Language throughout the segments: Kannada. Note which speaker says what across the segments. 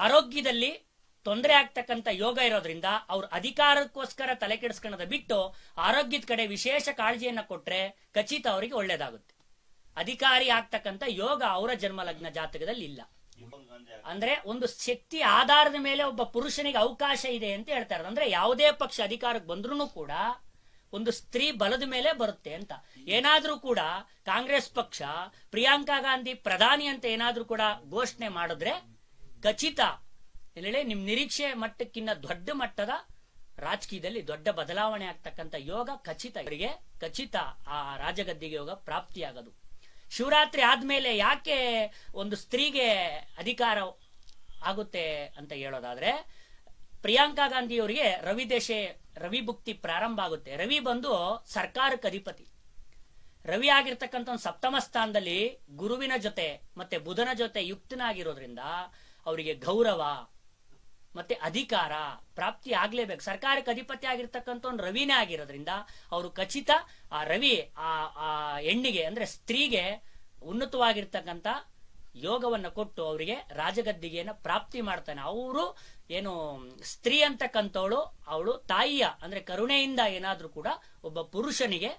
Speaker 1: ಆರೋಗ್ಯದಲ್ಲಿ ತೊಂದರೆ ಆಗ್ತಕ್ಕಂಥ ಯೋಗ ಇರೋದ್ರಿಂದ ಅವ್ರ ಅಧಿಕಾರಕ್ಕೋಸ್ಕರ ತಲೆ ಕೆಡಿಸ್ಕೊಳ್ಳೋದ ಬಿಟ್ಟು ಆರೋಗ್ಯದ ಕಡೆ ವಿಶೇಷ ಕಾಳಜಿಯನ್ನ ಕೊಟ್ರೆ ಖಚಿತ ಅವರಿಗೆ ಒಳ್ಳೇದಾಗುತ್ತೆ. ಅಧಿಕಾರಿ ಆಗ್ತಕ್ಕಂಥ ಯೋಗ ಅವರ ಜನ್ಮ ಲಗ್ನ ಜಾತಕದಲ್ಲಿ ಇಲ್ಲ. ಅಂದ್ರೆ ಒಂದು ಶಕ್ತಿ ಆಧಾರದ ಮೇಲೆ ಒಬ್ಬ ಪುರುಷನಿಗೆ ಅವಕಾಶ ಇದೆ ಅಂತ ಹೇಳ್ತಾರೆ. ಅಂದ್ರೆ ಯಾವುದೇ ಪಕ್ಷ ಅಧಿಕಾರಕ್ಕೆ ಬಂದ್ರೂ ಕೂಡ ಒಂದು ಸ್ತ್ರೀ ಬಲದ ಮೇಲೆ ಬರುತ್ತೆ ಅಂತ. ಏನಾದ್ರೂ ಕೂಡ ಕಾಂಗ್ರೆಸ್ ಪಕ್ಷ ಪ್ರಿಯಾಂಕಾ ಗಾಂಧಿ ಪ್ರಧಾನಿ ಅಂತ ಏನಾದ್ರೂ ಕೂಡ ಘೋಷಣೆ ಮಾಡಿದ್ರೆ ಖಚಿತ ಹೇಳಿ ನಿಮ್ ನಿರೀಕ್ಷೆ ಮಟ್ಟಕ್ಕಿಂತ ದೊಡ್ಡ ಮಟ್ಟದ ರಾಜಕೀಯದಲ್ಲಿ ದೊಡ್ಡ ಬದಲಾವಣೆ ಆಗ್ತಕ್ಕಂಥ ಯೋಗ ಖಚಿತ ಇವರಿಗೆ ಖಚಿತ ಆ ರಾಜಗದ್ದಿಗೆ ಯೋಗ ಪ್ರಾಪ್ತಿಯಾಗದು. ಶಿವರಾತ್ರಿ ಆದ್ಮೇಲೆ ಯಾಕೆ ಒಂದು ಸ್ತ್ರೀಗೆ ಅಧಿಕಾರ ಆಗುತ್ತೆ ಅಂತ ಹೇಳೋದಾದ್ರೆ, ಪ್ರಿಯಾಂಕಾ ಗಾಂಧಿ ಅವರಿಗೆ ರವಿ ಭುಕ್ತಿ ಪ್ರಾರಂಭ ಆಗುತ್ತೆ. ರವಿ ಬಂದು ಸರ್ಕಾರಕ್ಕೆ ಅಧಿಪತಿ. ರವಿ ಆಗಿರ್ತಕ್ಕಂಥ ಒಂದು ಸಪ್ತಮ ಸ್ಥಾನದಲ್ಲಿ ಗುರುವಿನ ಜೊತೆ ಮತ್ತೆ ಬುಧನ ಜೊತೆ ಯುಕ್ತನಾಗಿರೋದ್ರಿಂದ ಅವರಿಗೆ ಗೌರವ ಮತ್ತೆ ಅಧಿಕಾರ ಪ್ರಾಪ್ತಿ ಆಗ್ಲೇಬೇಕು. ಸರ್ಕಾರಕ್ಕೆ ಅಧಿಪತಿ ಆಗಿರ್ತಕ್ಕಂಥ ಒಂದು ರವಿನೇ ಆಗಿರೋದ್ರಿಂದ ಅವರು ಖಚಿತ ಆ ರವಿ ಆ ಹೆಣ್ಣಿಗೆ ಅಂದ್ರೆ ಸ್ತ್ರೀಗೆ ಉನ್ನತವಾಗಿರ್ತಕ್ಕಂಥ ಯೋಗವನ್ನ ಕೊಟ್ಟು ಅವರಿಗೆ ರಾಜಗದ್ದಿಗೆಯನ್ನ ಪ್ರಾಪ್ತಿ ಮಾಡ್ತಾನೆ. ಅವರು ಏನು ಸ್ತ್ರೀ ಅಂತಕ್ಕಂಥವಳು ಅವಳು ತಾಯಿಯ ಅಂದ್ರೆ ಕರುಣೆಯಿಂದ ಏನಾದ್ರೂ ಕೂಡ ಒಬ್ಬ ಪುರುಷನಿಗೆ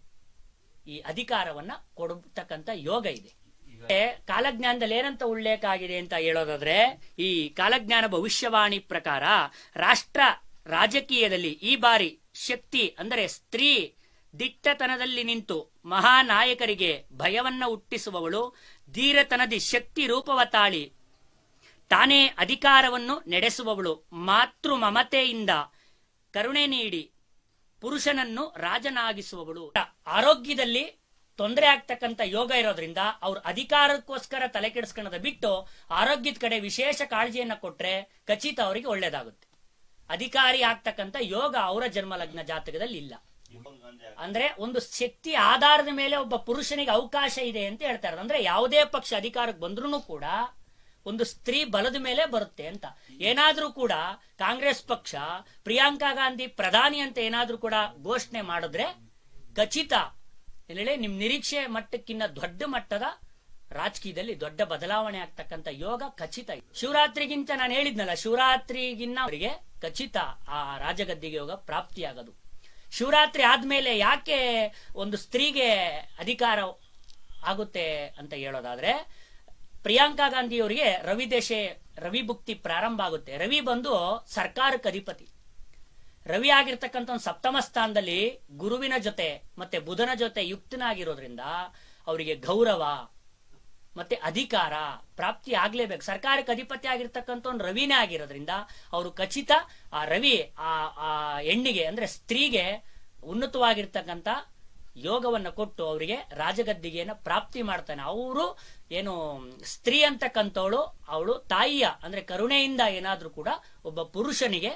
Speaker 1: ಈ ಅಧಿಕಾರವನ್ನ ಕೊಡತಕ್ಕಂಥ ಯೋಗ ಇದೆ. ಕಾಲಜ್ಞಾನದಲ್ಲಿ ಏನಂತ ಉಲ್ಲೇಖ ಆಗಿದೆ ಅಂತ ಹೇಳೋದಾದ್ರೆ, ಈ ಕಾಲಜ್ಞಾನ ಭವಿಷ್ಯವಾಣಿ ಪ್ರಕಾರ ರಾಷ್ಟ್ರ ರಾಜಕೀಯದಲ್ಲಿ ಈ ಬಾರಿ ಶಕ್ತಿ ಅಂದರೆ ಸ್ತ್ರೀ ದಿಟ್ಟತನದಲ್ಲಿ ನಿಂತು ಮಹಾನಾಯಕರಿಗೆ ಭಯವನ್ನ ಹುಟ್ಟಿಸುವವಳು, ಧೀರತನದಿ ಶಕ್ತಿ ರೂಪವ ತಾಳಿ ತಾನೇ ಅಧಿಕಾರವನ್ನು ನಡೆಸುವವಳು, ಮಾತೃ ಮಮತೆಯಿಂದ ಕರುಣೆ ನೀಡಿ ಪುರುಷನನ್ನು ರಾಜನಾಗಿಸುವವಳು. ಆರೋಗ್ಯದಲ್ಲಿ ತೊಂದರೆ ಆಗ್ತಕ್ಕಂಥ ಯೋಗ ಇರೋದ್ರಿಂದ ಅವ್ರ ಅಧಿಕಾರಕ್ಕೋಸ್ಕರ ತಲೆ ಕೆಡಿಸ್ಕೊಳ್ಳೋದ ಬಿಟ್ಟು ಆರೋಗ್ಯದ ಕಡೆ ವಿಶೇಷ ಕಾಳಜಿಯನ್ನ ಕೊಟ್ರೆ ಖಚಿತ ಅವರಿಗೆ ಒಳ್ಳೇದಾಗುತ್ತೆ. ಅಧಿಕಾರಿ ಆಗ್ತಕ್ಕಂಥ ಯೋಗ ಅವರ ಜನ್ಮ ಲಗ್ನ ಜಾತಕದಲ್ಲಿ ಇಲ್ಲ. ಅಂದ್ರೆ ಒಂದು ಶಕ್ತಿ ಆಧಾರದ ಮೇಲೆ ಒಬ್ಬ ಪುರುಷನಿಗೆ ಅವಕಾಶ ಇದೆ ಅಂತ ಹೇಳ್ತಾರೆ. ಅಂದ್ರೆ ಯಾವುದೇ ಪಕ್ಷ ಅಧಿಕಾರಕ್ಕೆ ಬಂದ್ರೂ ಕೂಡ ಒಂದು ಸ್ತ್ರೀ ಬಲದ ಮೇಲೆ ಬರುತ್ತೆ ಅಂತ. ಏನಾದ್ರೂ ಕೂಡ ಕಾಂಗ್ರೆಸ್ ಪಕ್ಷ ಪ್ರಿಯಾಂಕಾ ಗಾಂಧಿ ಪ್ರಧಾನಿ ಅಂತ ಏನಾದ್ರೂ ಕೂಡ ಘೋಷಣೆ ಮಾಡಿದ್ರೆ ಖಚಿತ ಹೇಳಿ ನಿಮ್ ನಿರೀಕ್ಷೆ ಮಟ್ಟಕ್ಕಿಂತ ದೊಡ್ಡ ಮಟ್ಟದ ರಾಜಕೀಯದಲ್ಲಿ ದೊಡ್ಡ ಬದಲಾವಣೆ ಆಗ್ತಕ್ಕಂಥ ಯೋಗ ಖಚಿತ. ಶಿವರಾತ್ರಿಗಿಂತ ನಾನು ಹೇಳಿದ್ನಲ್ಲ, ಶಿವರಾತ್ರಿಗಿನ್ನ ಅವರಿಗೆ ಖಚಿತ ಆ ರಾಜಗದ್ದಿಗೆ ಯೋಗ ಪ್ರಾಪ್ತಿಯಾಗದು. ಶಿವರಾತ್ರಿ ಆದ್ಮೇಲೆ ಯಾಕೆ ಒಂದು ಸ್ತ್ರೀಗೆ ಅಧಿಕಾರ ಆಗುತ್ತೆ ಅಂತ ಹೇಳೋದಾದ್ರೆ, ಪ್ರಿಯಾಂಕಾ ಗಾಂಧಿ ಅವರಿಗೆ ರವಿ ಭುಕ್ತಿ ಪ್ರಾರಂಭ ಆಗುತ್ತೆ. ರವಿ ಬಂದು ಸರ್ಕಾರಕ್ಕೆ ಅಧಿಪತಿ. ರವಿ ಆಗಿರ್ತಕ್ಕಂಥ ಒಂದು ಸಪ್ತಮ ಸ್ಥಾನದಲ್ಲಿ ಗುರುವಿನ ಜೊತೆ ಮತ್ತೆ ಬುಧನ ಜೊತೆ ಯುಕ್ತನಾಗಿರೋದ್ರಿಂದ ಅವರಿಗೆ ಗೌರವ ಮತ್ತೆ ಅಧಿಕಾರ ಪ್ರಾಪ್ತಿ ಆಗ್ಲೇಬೇಕು. ಸರ್ಕಾರಕ್ಕೆ ಅಧಿಪತಿ ಆಗಿರ್ತಕ್ಕಂಥ ಒಂದು ರವಿನೇ ಆಗಿರೋದ್ರಿಂದ ಅವರು ಖಚಿತ ಆ ರವಿ ಆ ಹೆಣ್ಣಿಗೆ ಅಂದ್ರೆ ಸ್ತ್ರೀಗೆ ಉನ್ನತವಾಗಿರ್ತಕ್ಕಂಥ ಯೋಗವನ್ನ ಕೊಟ್ಟು ಅವರಿಗೆ ರಾಜಗದ್ದಿಗೆಯನ್ನ ಪ್ರಾಪ್ತಿ ಮಾಡ್ತಾನೆ. ಅವರು ಏನು ಸ್ತ್ರೀ ಅಂತಕ್ಕಂಥವಳು ಅವಳು ತಾಯಿಯ ಅಂದ್ರೆ ಕರುಣೆಯಿಂದ ಏನಾದ್ರೂ ಕೂಡ ಒಬ್ಬ ಪುರುಷನಿಗೆ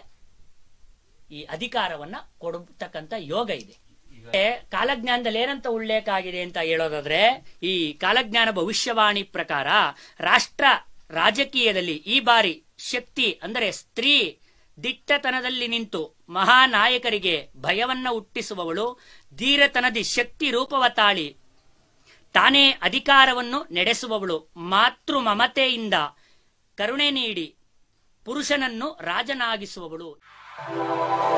Speaker 1: ಈ ಅಧಿಕಾರವನ್ನ ಕೊಡತಕ್ಕಂಥ ಯೋಗ ಇದೆ. ಕಾಲಜ್ಞಾನದಲ್ಲಿ ಏನಂತ ಉಲ್ಲೇಖ ಆಗಿದೆ ಅಂತ ಹೇಳೋದಾದ್ರೆ, ಈ ಕಾಲಜ್ಞಾನ ಭವಿಷ್ಯವಾಣಿ ಪ್ರಕಾರ ರಾಷ್ಟ್ರ ರಾಜಕೀಯದಲ್ಲಿ ಈ ಬಾರಿ ಶಕ್ತಿ ಅಂದರೆ ಸ್ತ್ರೀ ದಿಟ್ಟತನದಲ್ಲಿ ನಿಂತು ಮಹಾನಾಯಕರಿಗೆ ಭಯವನ್ನ ಹುಟ್ಟಿಸುವವಳು, ಧೀರತನದಿ ಶಕ್ತಿ ರೂಪವ ತಾಳಿ ತಾನೇ ಅಧಿಕಾರವನ್ನು ನಡೆಸುವವಳು, ಮಾತೃ ಮಮತೆಯಿಂದ ಕರುಣೆ ನೀಡಿ ಪುರುಷನನ್ನು ರಾಜನಾಗಿಸುವವಳು.